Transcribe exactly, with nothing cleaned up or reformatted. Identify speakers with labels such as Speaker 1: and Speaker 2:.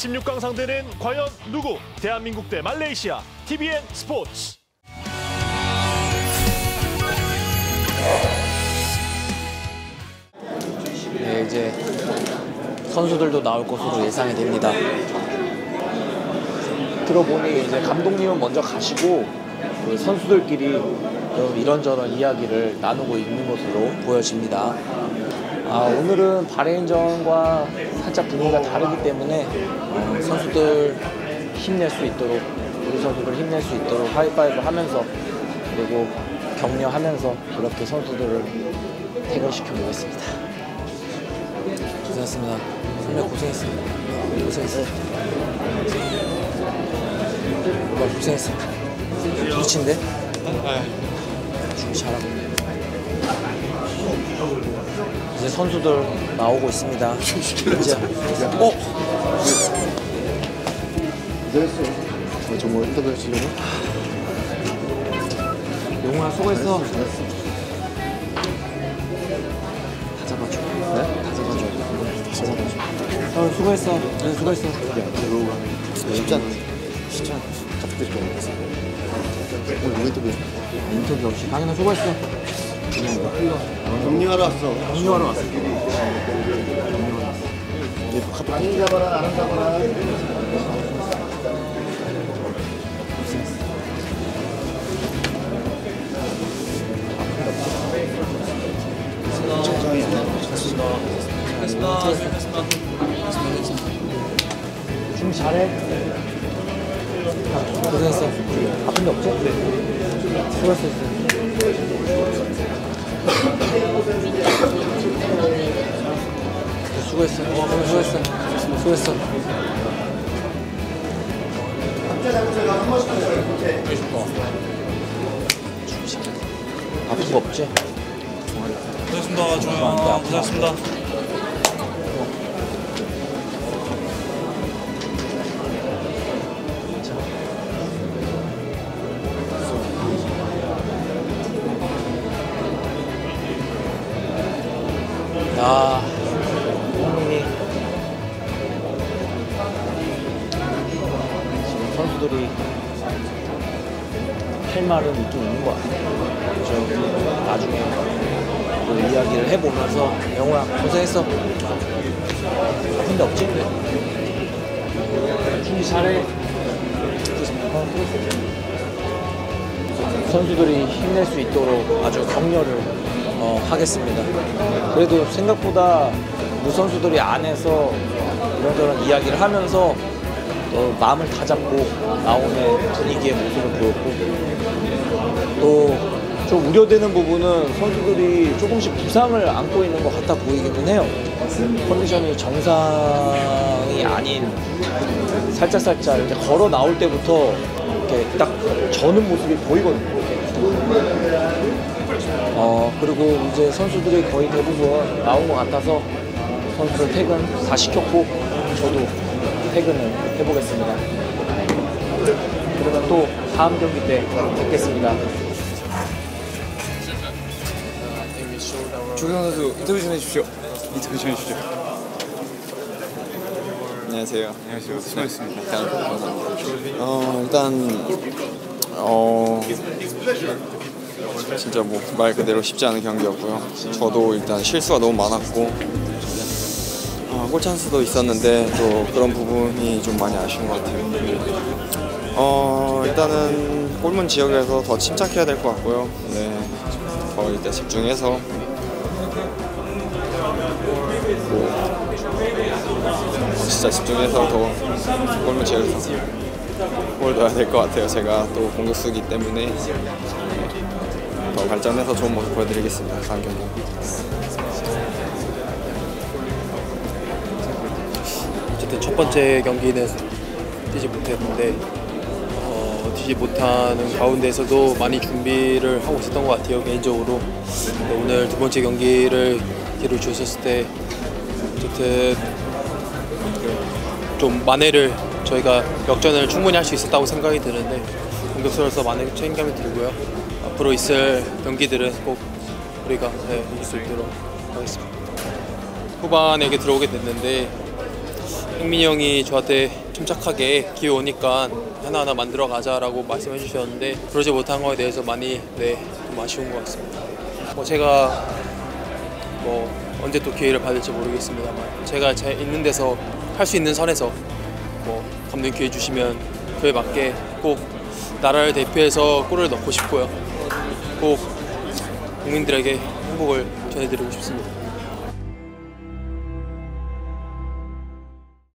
Speaker 1: 십육 강 상대는 과연 누구? 대한민국 대 말레이시아. 티비엔 스포츠.
Speaker 2: 네, 이제 선수들도 나올 것으로 예상이 됩니다. 들어보니 이제 감독님은 먼저 가시고 그 선수들끼리 좀 이런저런 이야기를 나누고 있는 것으로 보여집니다. 아, 오늘은 바레인전과 살짝 분위기가 다르기 때문에 어, 선수들 힘낼 수 있도록, 우리 선수들 힘낼 수 있도록 하이파이브 하면서, 그리고 격려하면서 그렇게 선수들을 퇴근시켜 보겠습니다. 고생했습니다. 선배 고생했어. 고생했어. 오빠 고생했어. 미친데? 준비 잘하고. 이제 선수들 나오고 있습니다. 이제 어?
Speaker 3: 잘했어. 정말 인터뷰 하시려고?
Speaker 2: 영훈아 수고했어. 다 잡아줘. 네? 다 잡아줘. 다 잡아줘. 어, 수고했어. 네, 수고했어.
Speaker 3: 쉽지 않아. 쉽지 않아. 가족들이 좀 오늘 인터뷰.
Speaker 2: 인터뷰 없이. 강인아 수고했어.
Speaker 3: 격려하러 왔어.
Speaker 2: 격려하러 왔어.
Speaker 3: 안 잡아라, 안 잡아라.
Speaker 2: 준비 잘해. 고생했어. 아픈 데 없지? 네. 수고했어. 수고했어. 수고했어. 수고했어. 아픈 거 없지?
Speaker 4: 고생했습니다. 좋아요. 고생했습니다.
Speaker 2: 야, 형님이 지금 선수들이 할 말은 있긴 있는 것 같아요. 그래서 나중에 그 이야기를 해보면서 영호야 고생했어. 아픈데 없지? 준비 잘해. 선수들이 힘낼 수 있도록 아주 격려를 어, 하겠습니다. 그래도 생각보다 우리 선수들이 안에서 이런저런 이야기를 하면서 또 마음을 다잡고 나오는 분위기의 모습을 보였고, 또 좀 우려되는 부분은 선수들이 조금씩 부상을 안고 있는 것 같아 보이기는 해요. 컨디션이 정상이 아닌, 살짝살짝 이렇게 걸어 나올 때부터 이렇게 딱 저는 모습이 보이거든요. 어, 그리고 이제 선수들이 거의 대부분 나온 것 같아서 선수들 퇴근 다 시켰고 저도 퇴근을 해보겠습니다. 그러면 또 다음 경기 때 뵙겠습니다.
Speaker 5: 조경 선수 인터뷰 좀 해주십시오. 인터뷰 좀 해주십시오. 안녕하세요.
Speaker 4: 안녕하세요. 수고했습니다.
Speaker 5: 어, 일단 어 진짜 뭐 말 그대로 쉽지 않은 경기였고요. 저도 일단 실수가 너무 많았고 어, 골 찬스도 있었는데 또 그런 부분이 좀 많이 아쉬운 것 같아요. 어 일단은 골문 지역에서 더 침착해야 될 것 같고요. 네, 더 일단 집중해서 뭐 진짜 집중해서 더 골문 지역에서 골 넣어야 될 것 같아요. 제가 또 공격수이기 때문에 더 발전해서 좋은 모습 보여드리겠습니다. 다음 경기.
Speaker 6: 어쨌든 첫 번째 경기는 뛰지 못했는데 어, 뛰지 못하는 가운데서도 많이 준비를 하고 있었던 것 같아요. 개인적으로 오늘 두 번째 경기를 기회를 주셨을 때 어쨌든 좀 만회를 저희가 역전을 충분히 할 수 있었다고 생각이 드는데 공격수로서 많은 책임감이 들고요. 앞으로 있을 경기들은 꼭 우리가 네, 이길 수 있도록 하겠습니다. 후반에 들어오게 됐는데 흥민이 형이 저한테 침착하게 기회 오니까 하나하나 만들어 가자라고 말씀해 주셨는데 그러지 못한 거에 대해서 많이 네, 좀 아쉬운 것 같습니다. 뭐 제가 뭐 언제 또 기회를 받을지 모르겠습니다만 제가 제 있는 데서 할 수 있는 선에서 뭐 감독님 기회 주시면 그에 맞게 꼭 나라를 대표해서 골을 넣고 싶고요. 꼭 국민들에게 행복을 전해드리고 싶습니다.